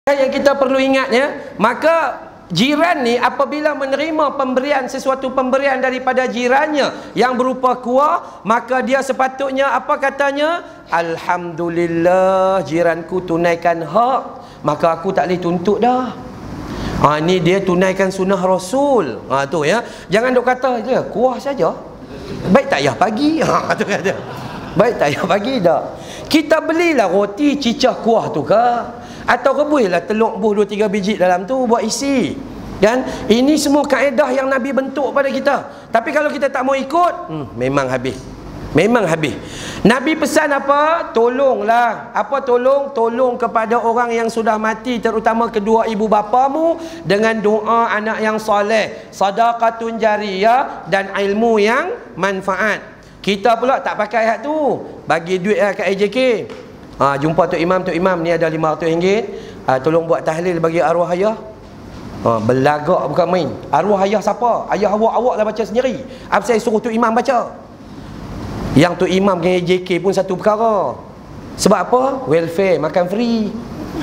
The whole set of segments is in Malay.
Yang kita perlu ingat ya, maka jiran ni apabila menerima pemberian, sesuatu pemberian daripada jirannya yang berupa kuah, maka dia sepatutnya apa katanya? Alhamdulillah, jiranku tunaikan hak, maka aku tak boleh tuntut dah. Ni dia tunaikan sunnah Rasul. Tu ya. Jangan duk kata je kuah saja. Baik tak payah bagi. Tu kata. Baik tak payah bagi dah. Kita belilah roti cicah kuah tu ke, atau rebuilah telur buh 2-3 biji dalam tu buat isi. Dan ini semua kaedah yang Nabi bentuk pada kita. Tapi kalau kita tak mau ikut, memang habis. Memang habis. Nabi pesan apa? Tolonglah. Apa tolong? Tolong kepada orang yang sudah mati, terutama kedua ibu bapamu, dengan doa anak yang soleh, sedekatun jariyah, dan ilmu yang manfaat. Kita pula tak pakai ayat tu. Bagi duit lah kat AJK. Jumpa Tok Imam ni ada RM500. Tolong buat tahlil bagi arwah ayah. Belagak bukan main. Arwah ayah siapa? Ayah awak lah baca sendiri. Apa saya suruh Tok Imam baca? Yang Tok Imam dengan AJK pun satu perkara. Sebab apa? Welfare, makan free.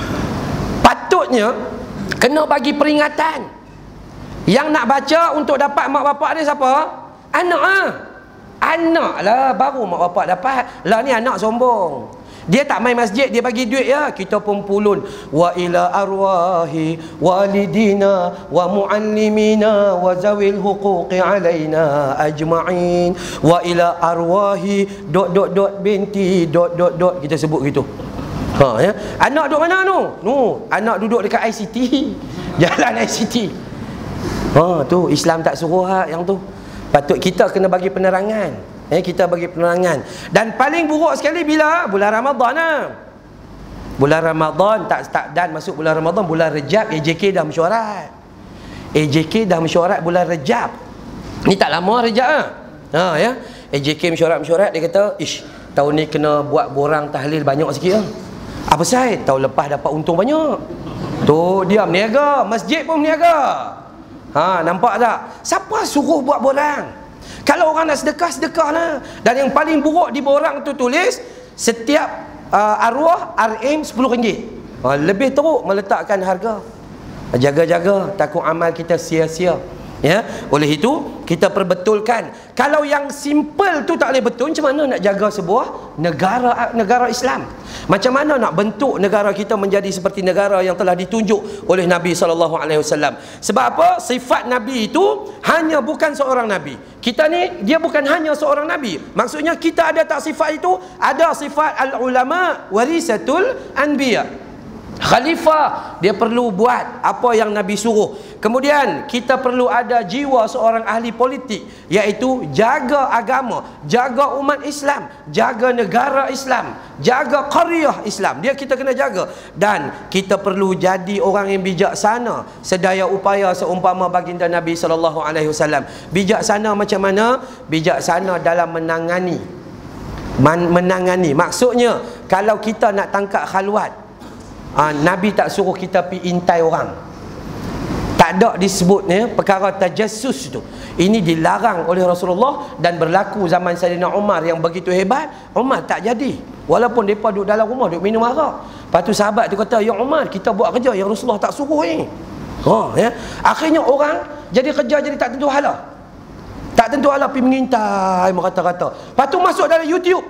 Patutnya kena bagi peringatan. Yang nak baca untuk dapat mak bapak dia siapa? Anak ah. Anak lah, baru mak bapak dapat. Lah ni anak sombong. Dia tak main masjid, dia bagi duit ya. Kita pun pulun. Wa ila arwahi walidina wa muallimina wa zawil huquqi alaina ajma'in. Wa ila arwahi ... binti ... kita sebut gitu. Ya. Anak duduk mana tu? Anak duduk dekat ICT. Jalan ICT. Tu Islam tak suruh yang tu. Patut kita kena bagi penerangan. Kita bagi penerangan. Dan paling buruk sekali bila bulan Ramadan bulan Ramadan dan masuk bulan Ramadan, bulan Rejab, AJK dah mesyuarat. AJK dah mesyuarat bulan Rejab. Ni tak lama Rejab ya. AJK mesyuarat dia kata, tahun ni kena buat borang tahlil banyak sikit . Apa saya? Tahun lepas dapat untung banyak. Tu dia berniaga, masjid pun berniaga. Nampak tak? Siapa suruh buat borang? Kalau orang nak sedekah, sedekahlah. Dan yang paling buruk di borang tu tulis setiap arwah RM RM10. Lebih teruk meletakkan harga. Jaga-jaga, takut amal kita sia-sia. Ya, oleh itu kita perbetulkan. Kalau yang simple tu tak boleh betul, macam mana nak jaga sebuah negara Islam? Macam mana nak bentuk negara kita menjadi seperti negara yang telah ditunjuk oleh Nabi SAW? Sebab apa? Sifat Nabi itu hanya bukan seorang Nabi. Kita ni dia bukan hanya seorang Nabi. Maksudnya kita ada tak sifat itu? Ada sifat al-ulama warisatul anbiya. Khalifah, dia perlu buat apa yang Nabi suruh. Kemudian kita perlu ada jiwa seorang ahli politik, iaitu jaga agama, jaga umat Islam, jaga negara Islam, jaga qaryah Islam. Dia kita kena jaga. Dan kita perlu jadi orang yang bijaksana, sedaya upaya seumpama baginda Nabi SAW. Bijaksana macam mana? Bijaksana dalam menangani. Maksudnya kalau kita nak tangkap khalwat, Nabi tak suruh kita pergi intai orang. Tak ada disebut perkara tajassus tu. Ini dilarang oleh Rasulullah dan berlaku zaman Sayyidina Umar yang begitu hebat. Umar tak jadi. Walaupun mereka duduk dalam rumah, duduk minum arak. Lepas tu sahabat tu kata, "Ya Umar, kita buat kerja yang Rasulullah tak suruh ni." Akhirnya orang jadi kerja jadi tak tentu hala. Tak tentu hala pergi mengintai merata-rata. Lepas tu masuk dalam YouTube.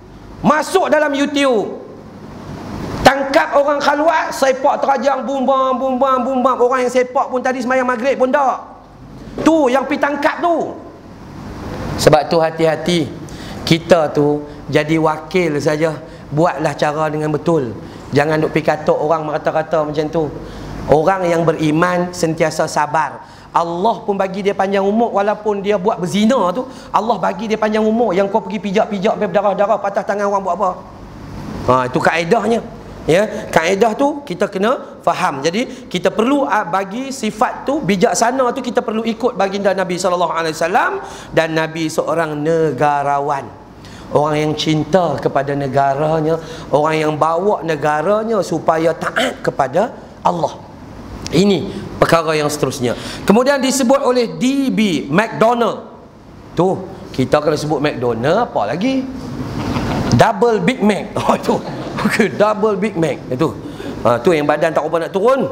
Tangkap orang khalwat, sepak terajang, bumbang. Orang yang sepak pun tadi semayang maghrib pun tak. Tu yang pergi tangkap tu. Sebab tu hati-hati. Kita tu jadi wakil saja. Buatlah cara dengan betul. Jangan duk pergi katuk orang merata-rata macam tu. Orang yang beriman sentiasa sabar. Allah pun bagi dia panjang umur. Walaupun dia buat berzina tu, Allah bagi dia panjang umur. Yang kau pergi pijak-pijak sampai berdarah-darah, patah tangan orang buat apa? Itu kaedahnya. Ya, kaedah tu kita kena faham. Jadi kita perlu bagi sifat tu, bijaksana tu kita perlu ikut baginda Nabi SAW. Dan Nabi seorang negarawan, orang yang cinta kepada negaranya, orang yang bawa negaranya supaya taat kepada Allah. Ini perkara yang seterusnya. Kemudian disebut oleh D.B. McDonald. Tu kita kalau sebut McDonald, apa lagi? Double Big Mac. Itu. Double Big Mac. Itu. Tu yang badan tak apa nak turun.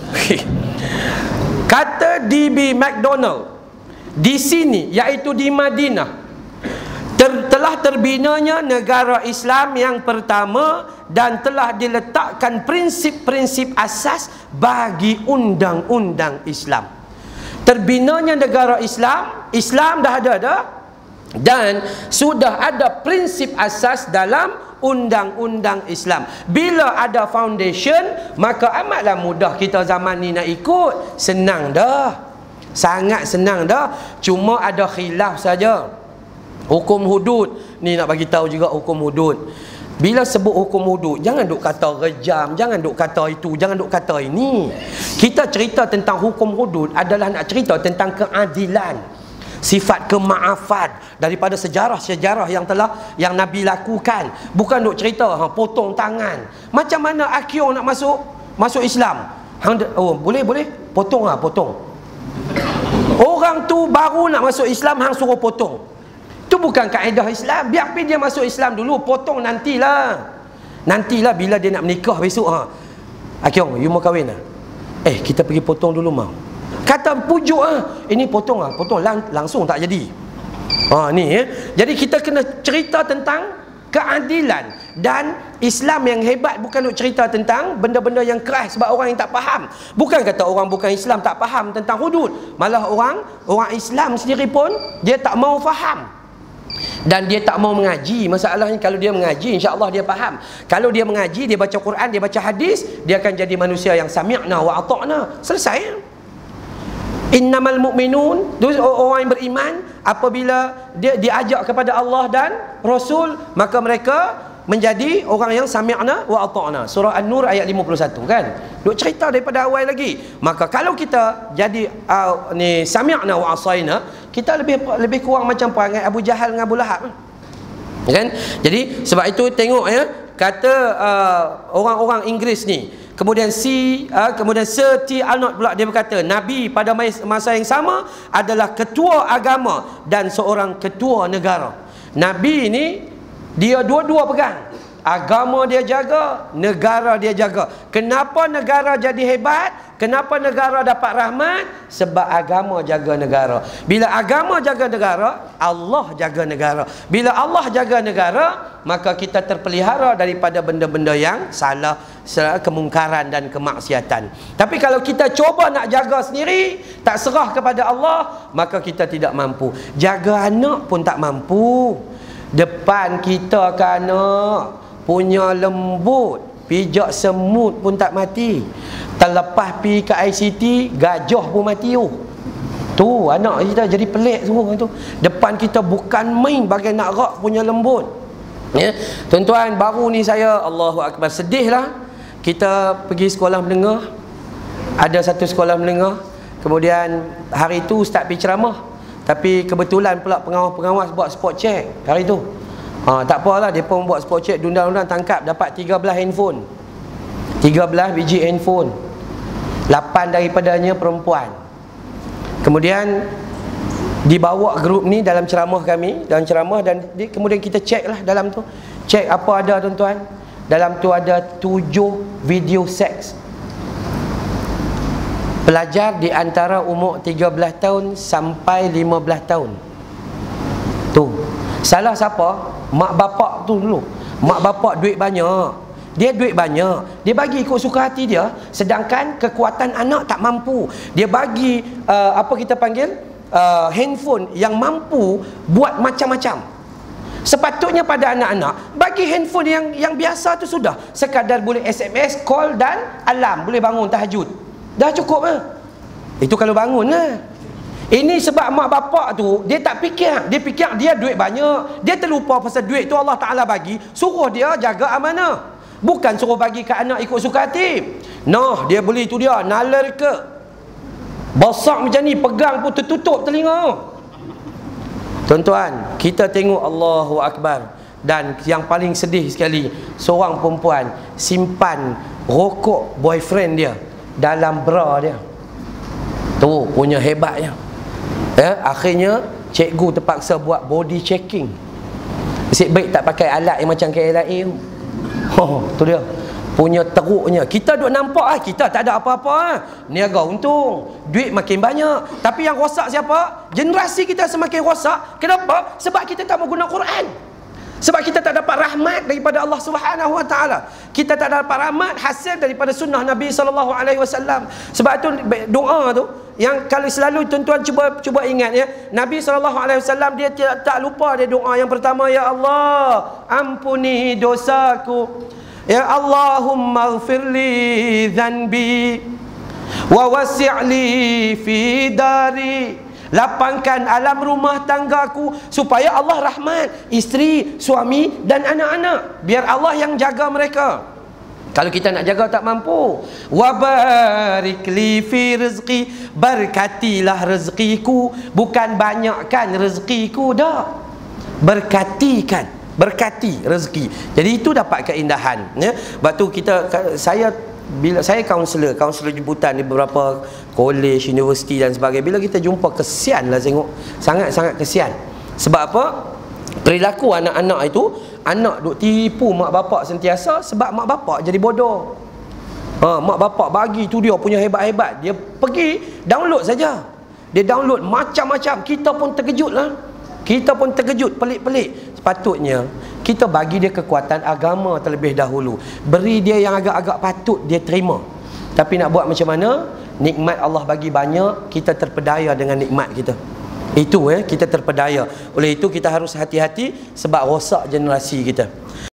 Kata D.B. McDonald di sini, iaitu di Madinah, telah terbinanya negara Islam yang pertama dan telah diletakkan prinsip-prinsip asas bagi undang-undang Islam. Terbinanya negara Islam, Islam dah ada dah, dan sudah ada prinsip asas dalam undang-undang Islam. Bila ada foundation, maka amatlah mudah kita zaman ni nak ikut. Senang dah, sangat senang dah. Cuma ada khilaf saja. Hukum hudud ni nak bagi tahu juga hukum hudud. Bila sebut hukum hudud, jangan duk kata rejam, jangan duk kata itu, jangan duk kata ini. Kita cerita tentang hukum hudud adalah nak cerita tentang keadilan, sifat kemaafan daripada sejarah-sejarah yang Nabi lakukan. Bukan duk cerita potong tangan. Macam mana Akio nak masuk Islam? Oh, boleh potong potong. Orang tu baru nak masuk Islam, hang suruh potong. Itu bukan kaedah Islam. Biar dia masuk Islam dulu, potong nantilah. Nantilah bila dia nak menikah besok. Akiong, you mau kahwin lah? Kita pergi potong dulu mau. Kata pujuk ini potong langsung tak jadi. Jadi kita kena cerita tentang keadilan. Dan Islam yang hebat bukan nak cerita tentang benda-benda yang keras sebab orang yang tak faham. Bukan kata orang bukan Islam tak faham tentang hudud. Malah orang Islam sendiri pun dia tak mau faham. Dan dia tak mau mengaji. Masalahnya kalau dia mengaji, insya-Allah dia faham. Kalau dia mengaji, dia baca Quran, dia baca hadis, dia akan jadi manusia yang sami'na wa ata'na. Selesai. Innamal mu'minun, orang yang beriman, apabila dia diajak kepada Allah dan Rasul, maka mereka menjadi orang yang sami'na wa ata'na. Surah An-Nur ayat 51 kan. Duk cerita daripada awal lagi. Maka kalau kita jadi ni sami'na wa asaina, kita lebih kurang macam perangai Abu Jahal dengan Abu Lahab. Kan? Jadi sebab itu tengok kata orang-orang Inggeris ni. Kemudian Sir T. Arnold pula dia berkata, Nabi pada masa yang sama adalah ketua agama dan seorang ketua negara. Nabi ni dia dua-dua pegang. Agama dia jaga, negara dia jaga. Kenapa negara jadi hebat? Kenapa negara dapat rahmat? Sebab agama jaga negara. Bila agama jaga negara, Allah jaga negara. Bila Allah jaga negara, maka kita terpelihara daripada benda-benda yang salah, kemungkaran dan kemaksiatan. Tapi kalau kita cuba nak jaga sendiri, tak serah kepada Allah, maka kita tidak mampu. Jaga anak pun tak mampu. Depan kita kan anak punya lembut, pijak semut pun tak mati. Terlepas pi ke ICT, gajah pun mati. Tu anak kita jadi pelik semua tu. Depan kita bukan main bagai nak rak punya lembut. Tuan-tuan, baru ni saya Allahu Akbar, sedih lah. Kita pergi sekolah menengah, ada satu sekolah menengah. Kemudian hari tu ustaz pergi ceramah, tapi kebetulan pula pengawas-pengawas buat spot check hari tu. Tak apalah, dia pun buat spot check, undang-undang tangkap dapat 13 handphone. 13 biji handphone. 8 daripadanya perempuan. Kemudian dibawa grup ni dalam ceramah kami, dalam ceramah, dan kemudian kita cek lah dalam tu. Cek apa ada tuan-tuan. Dalam tu ada 7 video seks. Pelajar di antara umur 13 tahun sampai 15 tahun. Tu. Salah siapa? Mak bapak tu dulu. Mak bapak duit banyak. Dia duit banyak, dia bagi ikut suka hati dia. Sedangkan kekuatan anak tak mampu. Dia bagi apa kita panggil handphone yang mampu buat macam-macam. Sepatutnya pada anak-anak bagi handphone yang biasa tu sudah. Sekadar boleh SMS, call dan alarm, boleh bangun tahajud. Dah cukup lah. Itu kalau bangun lah. Ini sebab mak bapak tu dia tak fikir. Dia fikir dia duit banyak. Dia terlupa pasal duit tu Allah Ta'ala bagi, suruh dia jaga amanah. Bukan suruh bagi ke anak ikut suka hati. Nah, dia beli tu dia, nalar ke. Besar macam ni, pegang pun tertutup telinga. Tuan-tuan, kita tengok Allahu Akbar. Dan yang paling sedih sekali, seorang perempuan simpan rokok boyfriend dia dalam bra dia. Tu punya hebatnya. Akhirnya cikgu terpaksa buat body checking. Nasib baik tak pakai alat yang macam KLIA tu. Tu dia. punya teruknya. Kita duk nampak kita tak ada apa-apa niaga untung, duit makin banyak. Tapi yang rosak siapa? Generasi kita semakin rosak. Kenapa? Sebab kita tak mau guna Quran. Sebab kita tak dapat rahmat daripada Allah Subhanahu Wa Taala. Kita tak dapat rahmat hasil daripada sunnah Nabi sallallahu alaihi wasallam. Sebab tu doa tu yang kalau selalu tuan-tuan cuba ingat ya, Nabi sallallahu alaihi wasallam dia tak lupa dia doa yang pertama, ya Allah, ampuni dosaku. Ya Allahumma ighfirli dhanbi wa wasi'li fi dari. Lapangkan alam rumah tanggaku supaya Allah rahmat isteri, suami dan anak-anak. Biar Allah yang jaga mereka. Kalau kita nak jaga tak mampu. Wa barik li fi rizqi, berkatilah rezekiku, bukan banyakkan rezekiku dah. Berkatikan, berkati rezeki. Jadi itu dapat keindahan ya. Sebab tu bila saya kaunselor jemputan di beberapa kolej, universiti dan sebagainya, bila kita jumpa, kesian lah tengok, sangat-sangat kesian. Sebab apa? Perilaku anak-anak itu, anak duk tipu mak bapak sentiasa sebab mak bapak jadi bodoh. Mak bapak bagi tu dia punya hebat-hebat, dia pergi download saja. Dia download macam-macam. Kita pun terkejut lah. Kita pun terkejut, pelik-pelik. Sepatutnya kita bagi dia kekuatan agama terlebih dahulu. Beri dia yang agak-agak patut dia terima. Tapi nak buat macam mana? Nikmat Allah bagi banyak, kita terpedaya dengan nikmat kita. Itu kita terpedaya. Oleh itu kita harus hati-hati sebab rosak generasi kita.